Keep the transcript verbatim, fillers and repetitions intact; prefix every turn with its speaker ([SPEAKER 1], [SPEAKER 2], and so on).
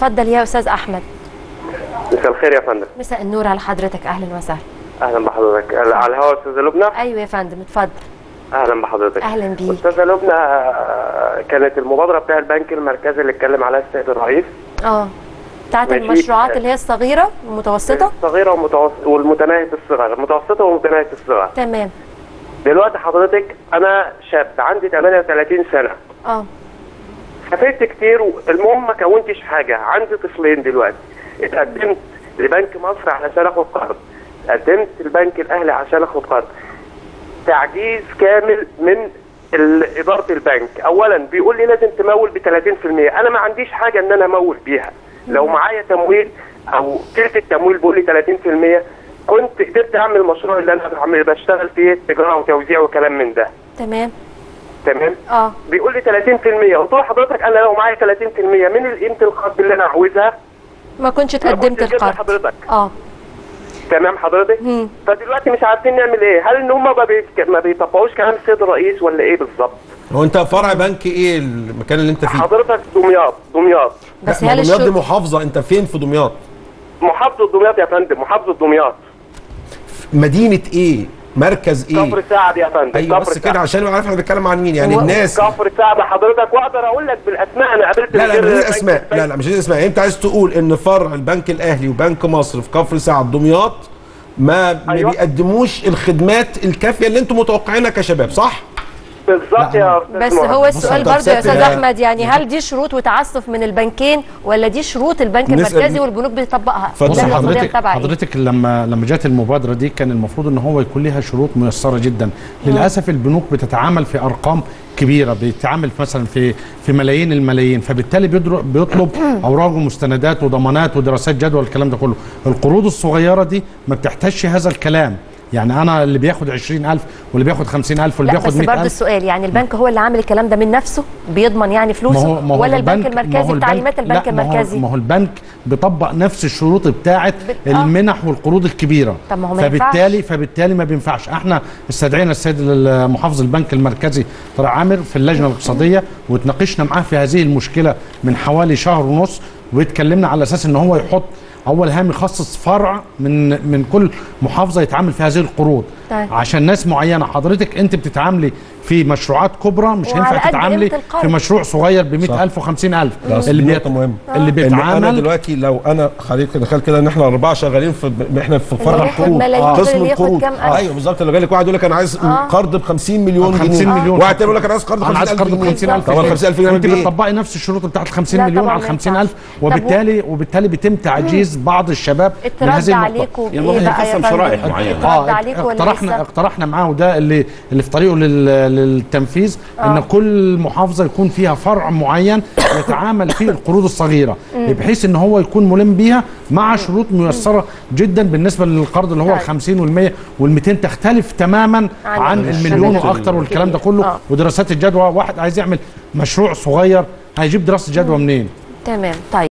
[SPEAKER 1] اتفضل يا استاذ احمد.
[SPEAKER 2] مساء الخير يا فندم.
[SPEAKER 1] مساء النور على حضرتك، اهلا وسهلا.
[SPEAKER 2] اهلا بحضرتك. على الهواء استاذه لبنى؟
[SPEAKER 1] ايوه يا فندم اتفضل.
[SPEAKER 2] اهلا بحضرتك.
[SPEAKER 1] اهلا بيك.
[SPEAKER 2] استاذه لبنى، كانت المبادره بتاع البنك المركزي اللي اتكلم عليها السيد الرئيس
[SPEAKER 1] اه بتاعت المشروعات اللي هي الصغيره والمتوسطه؟
[SPEAKER 2] الصغيره والمتوسطه والمتناهيه الصغر، المتوسطه ومتناهيه الصغر.
[SPEAKER 1] تمام.
[SPEAKER 2] دلوقتي حضرتك انا شاب عندي ثمانية وثلاثين سنه.
[SPEAKER 1] اه
[SPEAKER 2] سافرت كتير، المهم ما كونتش حاجه، عندي طفلين دلوقتي. اتقدمت لبنك مصر علشان اخد قرض، قدمت البنك الاهلي عشان اخد قرض. تعجيز كامل من اداره البنك. اولا بيقول لي لازم تمول ب ثلاثين في المية، انا ما عنديش حاجه ان انا امول بيها. لو معايا تمويل او تلت التمويل بيقول لي ثلاثين في المية، كنت قدرت اعمل المشروع اللي انا بعمل بشتغل فيه تجاره وتوزيع وكلام من ده.
[SPEAKER 1] تمام
[SPEAKER 2] تمام.
[SPEAKER 1] اه
[SPEAKER 2] بيقول لي ثلاثين في المية، قلت له حضرتك انا لو معايا ثلاثين في المية من قيمه القرض اللي انا عاوزها
[SPEAKER 1] ما كنتش اتقدمت القرض
[SPEAKER 2] حضرتك.
[SPEAKER 1] اه
[SPEAKER 2] تمام حضرتك.
[SPEAKER 1] مم.
[SPEAKER 2] فدلوقتي مش عارفين نعمل ايه، هل ان هم ما, بيك... ما بيطبقوش كلام السيد الرئيس ولا ايه بالظبط؟
[SPEAKER 3] هو انت فرع بنك ايه المكان اللي انت فيه؟
[SPEAKER 2] حضرتك دمياط. دمياط
[SPEAKER 1] بس
[SPEAKER 3] هي دمياط دي
[SPEAKER 1] الشو...
[SPEAKER 3] محافظه، انت فين في دمياط؟
[SPEAKER 2] محافظه دمياط يا فندم، محافظه دمياط.
[SPEAKER 3] مدينه ايه؟ مركز ايه؟
[SPEAKER 2] كفر سعد يا فندم.
[SPEAKER 3] ايوه بس كده عشان نعرف احنا بنتكلم عن مين، يعني
[SPEAKER 2] و...
[SPEAKER 3] الناس.
[SPEAKER 2] كفر سعد حضرتك، واقدر اقول لك بالاسماء. انا قابلت
[SPEAKER 3] لا لا مش دي اسماء، لا لا مش دي اسماء. انت عايز تقول ان فرع البنك الاهلي وبنك مصر في كفر سعد دمياط ما أيوة. ما بيقدموش الخدمات الكافيه اللي انتم متوقعينها كشباب، صح؟
[SPEAKER 2] بالظبط يا استاذ.
[SPEAKER 1] بس هو السؤال برضه يا استاذ احمد، يعني هل دي شروط وتعسف من البنكين ولا دي شروط البنك المركزي والبنوك بتطبقها؟
[SPEAKER 4] بص حضرتك حضرتك لما لما جت المبادره دي كان المفروض ان هو يكون لها شروط ميسره جدا. للاسف البنوك بتتعامل في ارقام كبيره، بيتعامل مثلا في في ملايين الملايين، فبالتالي بيطلب اوراق ومستندات وضمانات ودراسات جدوى والكلام ده كله. القروض الصغيره دي ما بتحتاجش هذا الكلام. يعني انا اللي بياخد عشرين ألف واللي بياخد خمسين ألف واللي بياخد مئة ألف.
[SPEAKER 1] بس برضه السؤال، يعني البنك هو اللي عامل الكلام ده من نفسه بيضمن يعني فلوسه؟
[SPEAKER 4] ما هو ما هو
[SPEAKER 1] ولا البنك المركزي بتعليمات البنك المركزي؟
[SPEAKER 4] ما هو البنك بيطبق نفس الشروط بتاعه المنح والقروض الكبيره.
[SPEAKER 1] طب ما هو ما
[SPEAKER 4] فبالتالي
[SPEAKER 1] ينفعش.
[SPEAKER 4] فبالتالي ما بينفعش. احنا استدعينا السيد محافظ البنك المركزي طارق عامر في اللجنه الاقتصاديه واتناقشنا معاه في هذه المشكله من حوالي شهر ونص، واتكلمنا على اساس ان هو يحط اول هام يخصص فرع من من كل محافظه يتعامل في هذه القروض. طيب. عشان ناس معينه. حضرتك انت بتتعاملي في مشروعات كبرى، مش هينفع تتعاملي في مشروع صغير ب مئة ألف وخمسين ألف.
[SPEAKER 3] اللي بيت... مهم.
[SPEAKER 4] اللي بيتعامل
[SPEAKER 3] انا دلوقتي لو انا خليك تخيل كده ان احنا اربعه شغالين في احنا في فرع القروض،
[SPEAKER 1] قسم القروض.
[SPEAKER 3] ايوه بالظبط. اللي جاي لك واحد يقول لك انا عايز آه. قرض ب خمسين مليون جنيه،
[SPEAKER 4] خمسين مليون.
[SPEAKER 3] واحد تاني يقول لك انا عايز قرض ب خمسين ألف. طبعا خمسين ألف
[SPEAKER 4] انت بتطبقي نفس الشروط بتاعت ال خمسين مليون على ال خمسين ألف، وبالتالي وبالتالي بيتم تعجيز بعض الشباب
[SPEAKER 1] من هذه النقطه.
[SPEAKER 5] يعني يقسم شرائح معينه.
[SPEAKER 1] اه
[SPEAKER 4] اقترحنا اقترحنا معاه، وده اللي اللي في طريقه للتنفيذ، ان كل محافظه يكون فيها فرع معين يتعامل فيه القروض الصغيره، بحيث ان هو يكون ملم بيها مع شروط ميسره جدا. بالنسبه للقرض اللي هو ال خمسين والمية والمئتين تختلف تماما عن المليون واكثر والكلام ده كله. ودراسات الجدوى، واحد عايز يعمل مشروع صغير هيجيب دراسه جدوى منين؟
[SPEAKER 1] تمام. طيب